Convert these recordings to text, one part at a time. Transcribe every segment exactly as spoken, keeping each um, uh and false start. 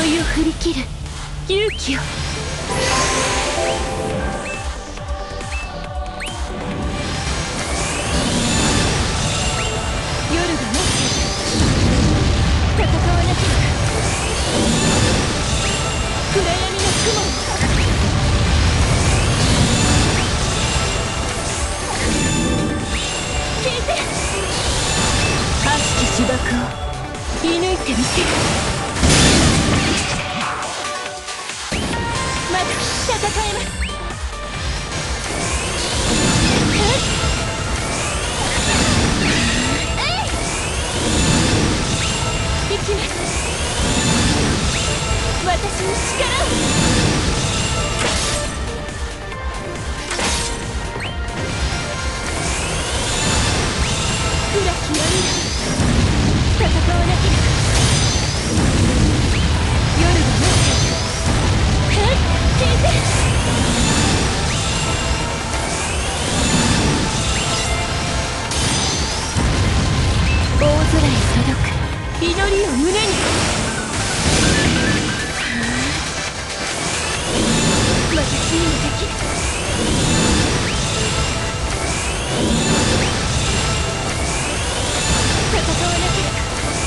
いを振り切る勇気を。夜が待っている。戦わなければ。暗闇の雲を。聞いて。悪しき呪縛を射抜いてみせる。まだ戦えます。行きます。私の力を。暗き闇が戦わなければ。夜が待っている。はい、聞いて。大空へ届く祈りを胸に。私にもできる。戦わなければ。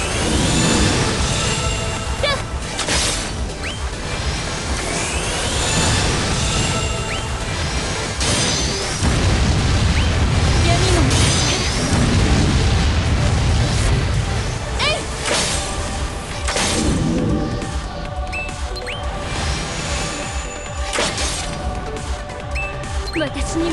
私にもできる。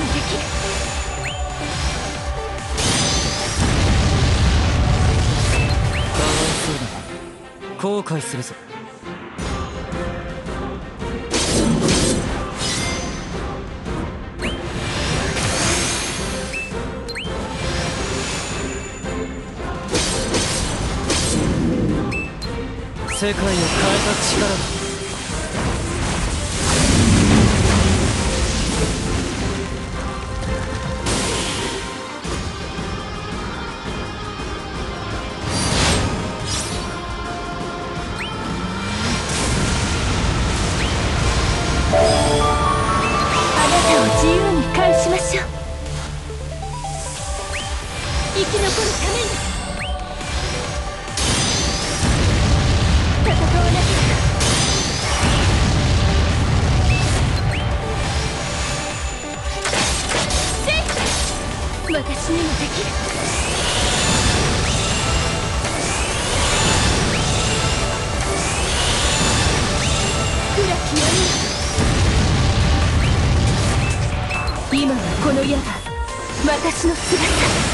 かわいそうだ。後悔するぞ。世界を変えた力だ。 自由に返しましょう。生き残るために。戦わなければ。私にもできる。暗き闇が。今はこの矢が私の姿。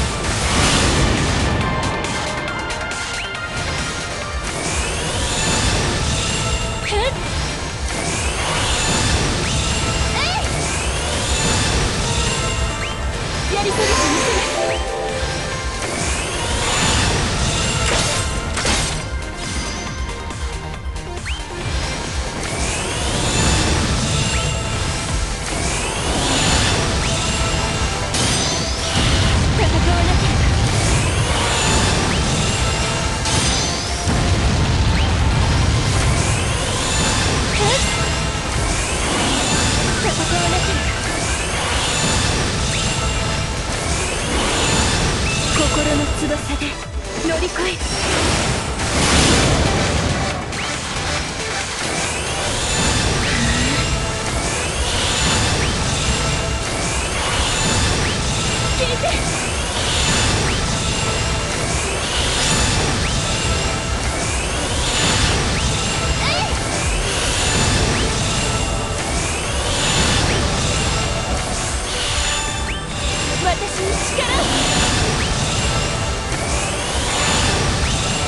やり遂げてみせます。心の翼で乗り越える。聞いて。私に力を。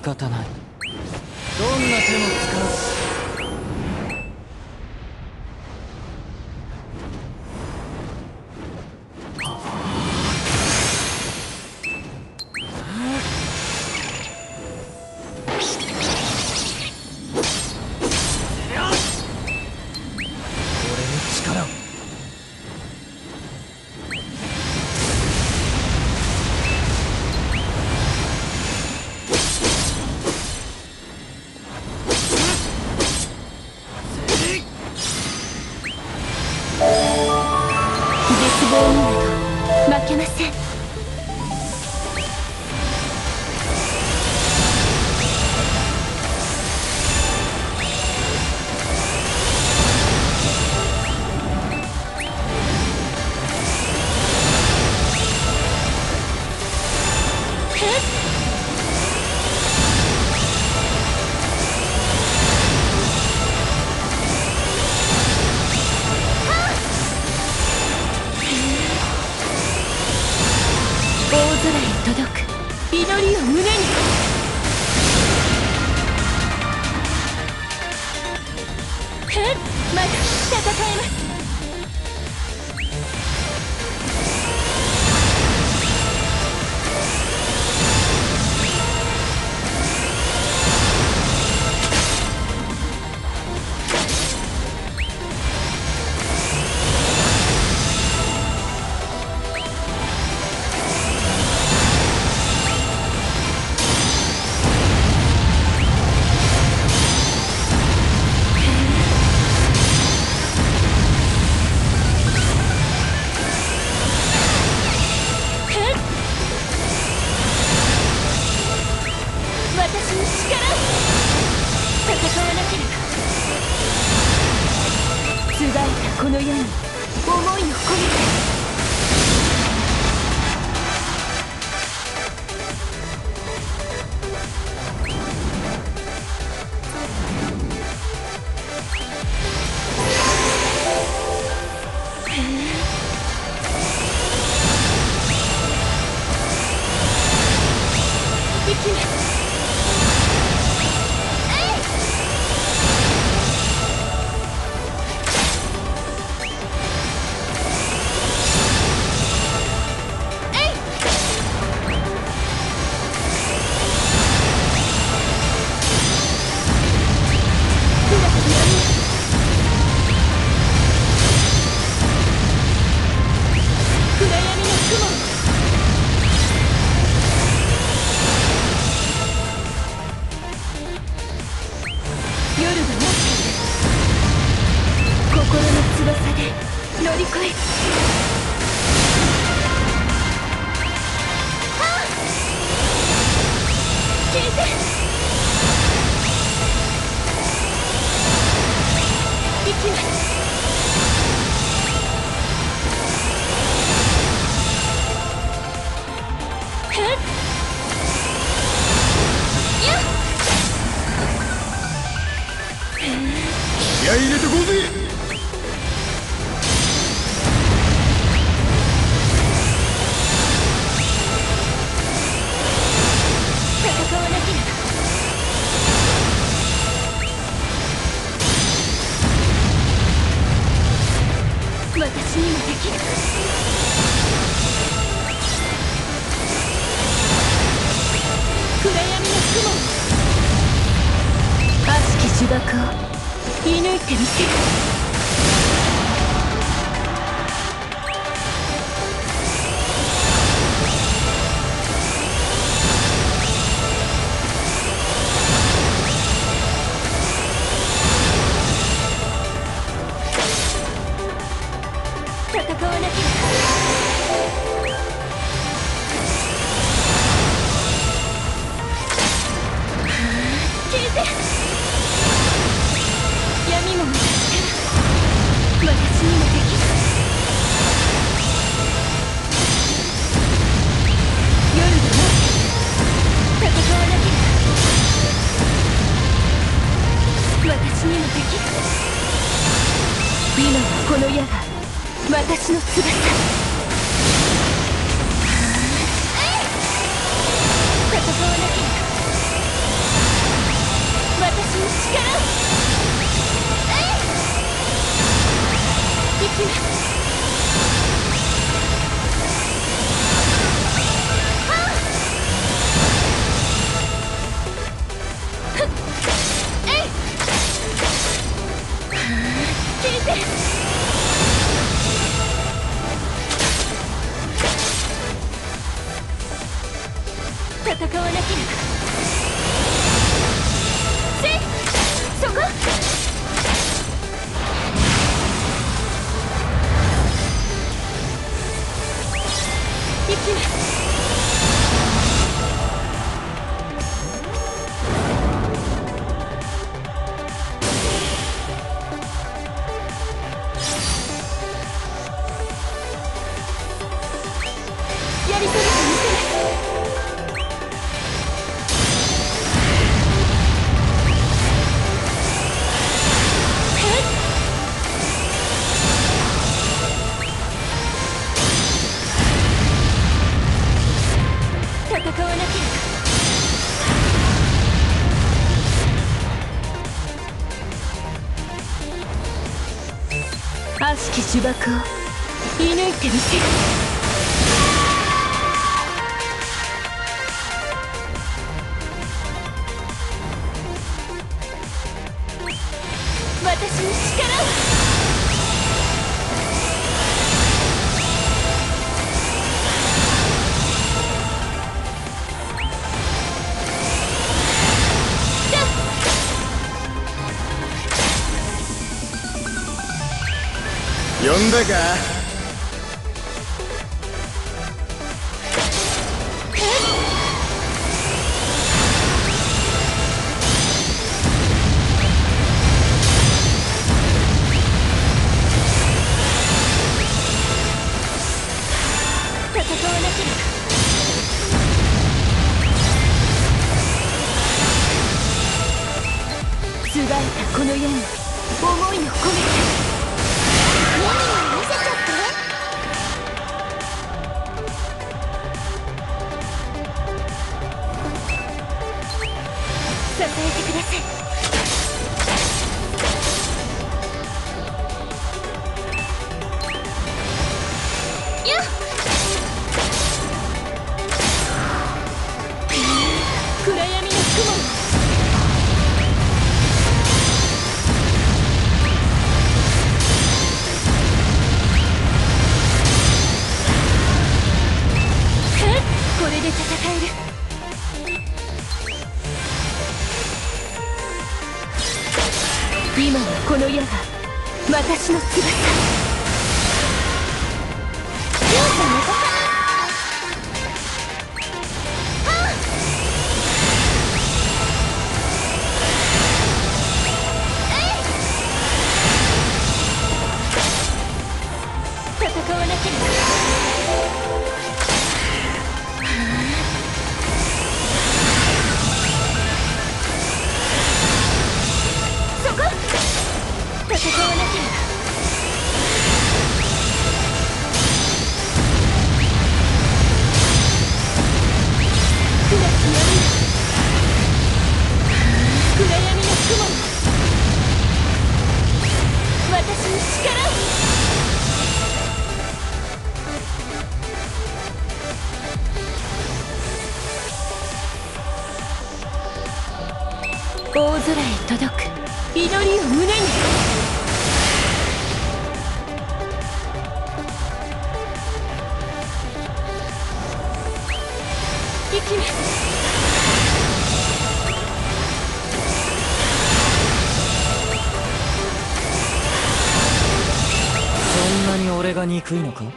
方ない。どんな手も使う。 負けません。大空へ届く祈りを胸に。ふん、まだ戦えます。私に力を。戦わなければ。つがえたこの世に思いを込めて。行きます。夜が待っている。心の翼で乗り越える。はあ、聞いて。行きます。ふっ、やっ、 気合い入れてこうぜ。 戦わなければ。私にもできる。暗闇の雲、悪しき呪縛を射抜いてみせる。戦わなければ。聞いて。闇もまた力、私にもできる。夜が待っている。戦わなければ。私にもできる。今はこの矢が私の翼。戦わなければ。 悪しき呪縛を射抜いてみせる。私に力を。 呼んだか。 戦わなければ。つがえたこの矢に思いを込めて。支えてください。やっ暗闇の雲。これで戦える。今はこの矢が私の翼。両者猫かな。戦わなければ。戦わなければ。暗き闇よ、暗闇の雲よ、私に力を。大空へ届く祈りを胸に。行きます。 そんなに俺が憎いのか。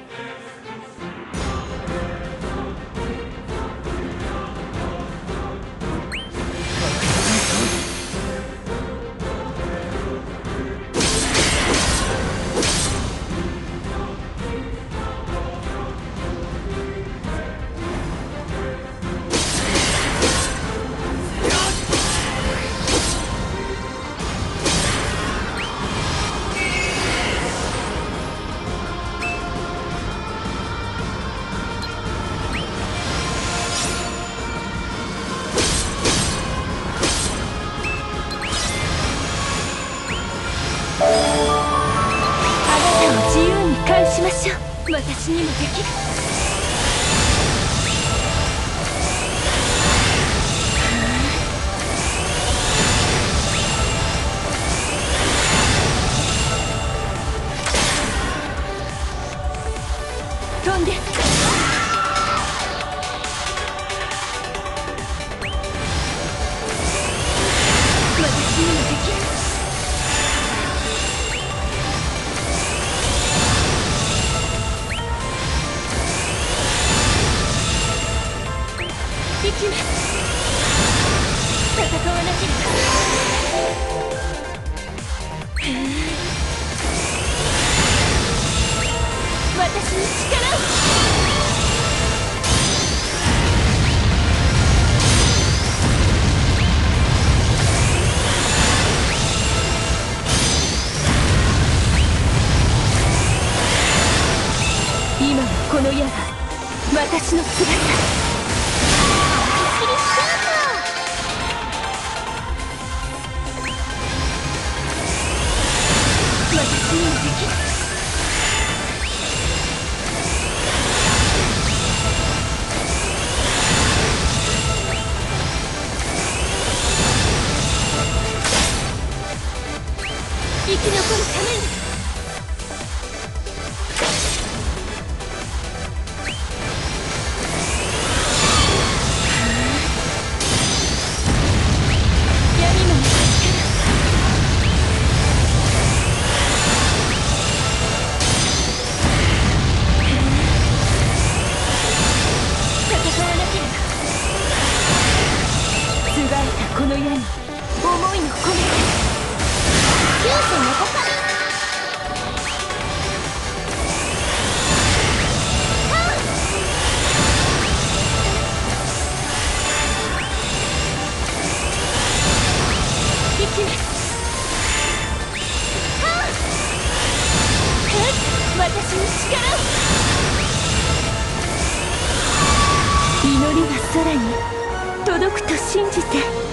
返しましょう。私にもできる。飛んで。私にもできる。行きます。戦わなければ。私に力を。 生き残るために。闇の戦わなければ。つがえたこの矢に思いの込めて九世の子か。生きる。私に力を。祈りが空に届くと信じて。